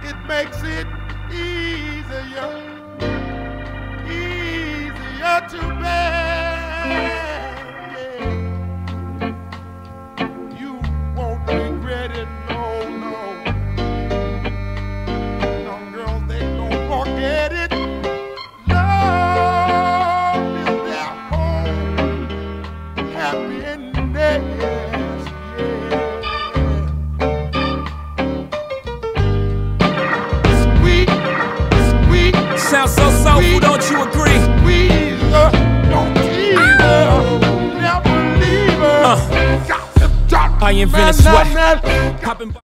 it makes it easier to bear. You won't regret it, no. Young girls, they don't forget it. Love is their home, happiness, Sweet. Sounds so soulful, don't you agree? Don't leave her, never leave her. I invented sweat.